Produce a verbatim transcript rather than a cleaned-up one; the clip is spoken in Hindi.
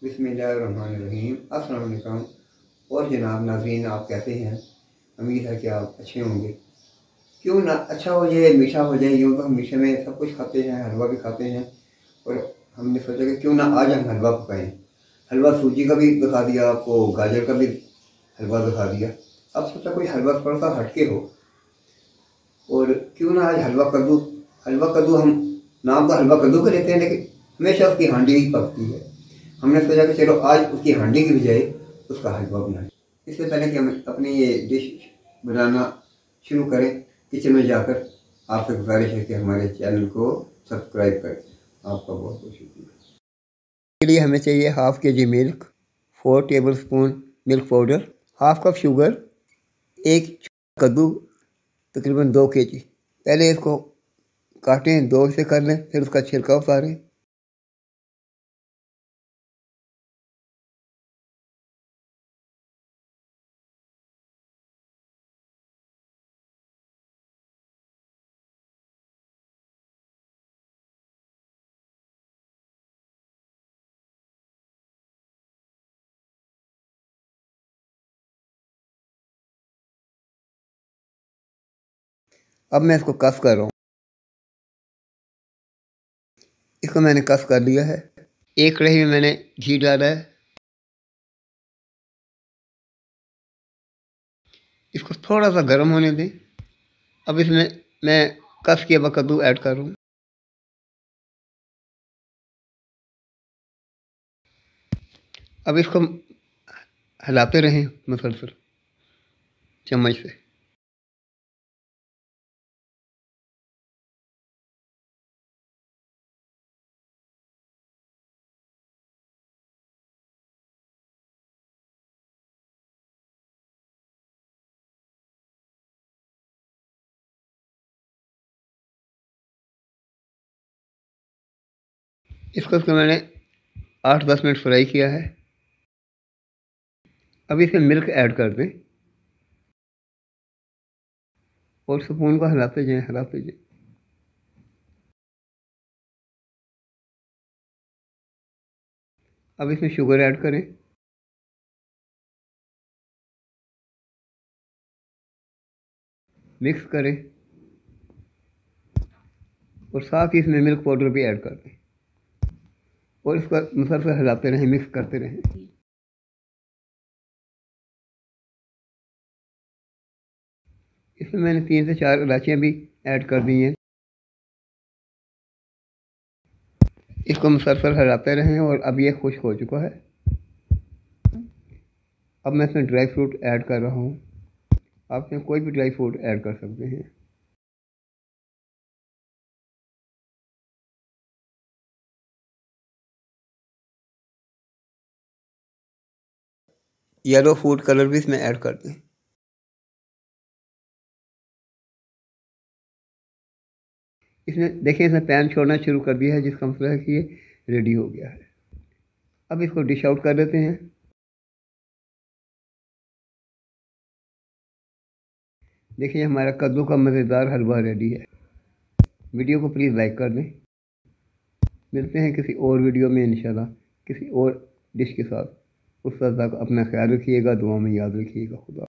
बिस्मिल्लाहिर्रहमानिर्रहीम। अस्सलाम वालेकुम। और जनाब नाज़रीन, आप कैसे हैं? उम्मीद है कि आप अच्छे होंगे। क्यों ना अच्छा हो जाए, मीठा हो जाए। यूँ तो हम मीठे में सब कुछ खाते हैं, हलवा भी खाते हैं, और हमने सोचा कि क्यों ना आज हम हलवा पकाएं। हलवा सूजी का भी दिखा दिया आपको, गाजर का भी हलवा दिखा दिया। अब सोचा कोई हलवा थोड़ा सा हटके हो, और क्यों ना आज हलवा कद्दू। हलवा कद्दू, हम नाम तो हलवा कद्दू का लेते हैं, लेकिन हमेशा उसकी हांडी ही पकती है। हमने सोचा कि चलो आज उसकी हांडी की बजाय उसका हलवा बनाएं। इससे पहले कि हम अपनी ये डिश बनाना शुरू करें, किचन में जाकर आपसे गुजारिश है कि हमारे चैनल को सब्सक्राइब करें। आपका बहुत बहुत शुक्रिया। इसके लिए हमें चाहिए half K G milk, four tablespoon milk powder, half cup sugar, एक कद्दू तकरीबन दो के जी। पहले इसको काटें, दो से कर लें, फिर उसका छिलका उतारें। अब मैं इसको कस कर रहा हूँ। इसको मैंने कस कर लिया है। एक कढ़ाई में मैंने घी डाला है। इसको थोड़ा सा गर्म होने दें। अब इसमें मैं कस किया हुआ कद्दू ऐड कर रहा हूँ। अब इसको हिलाते रहें मुसलसल चम्मच से। इसको इसको मैंने आठ दस मिनट फ्राई किया है। अब इसमें मिल्क ऐड कर दें और स्पून को हिलाते जाएं हिलाते जाएं। अब इसमें शुगर ऐड करें। मिक्स करें और साथ ही इसमें मिल्क पाउडर भी ऐड कर दें और इसको मुसलसल हिलाते रहें, मिक्स करते रहें। इसमें मैंने तीन से चार इलायचियाँ भी ऐड कर दी हैं। इसको मुसलसल हिलाते रहें और अब ये खुश्क हो चुका है। अब मैं इसमें ड्राई फ्रूट ऐड कर रहा हूँ। आप इसमें कोई भी ड्राई फ्रूट ऐड कर सकते हैं। येलो फूड कलर भी इसमें ऐड कर दें। इसमें देखिए, इसमें पैन छोड़ना शुरू कर दिया है, जिसका मतलब है कि ये रेडी हो गया है। अब इसको डिश आउट कर देते हैं। देखिए, हमारा कद्दू का मज़ेदार हलवा रेडी है। वीडियो को प्लीज़ लाइक कर दें। मिलते हैं किसी और वीडियो में इंशाल्लाह, किसी और डिश के साथ। उस वक्त तक अपना ख्याल रखिएगा, दुआ में याद रखिएगा। खुदा।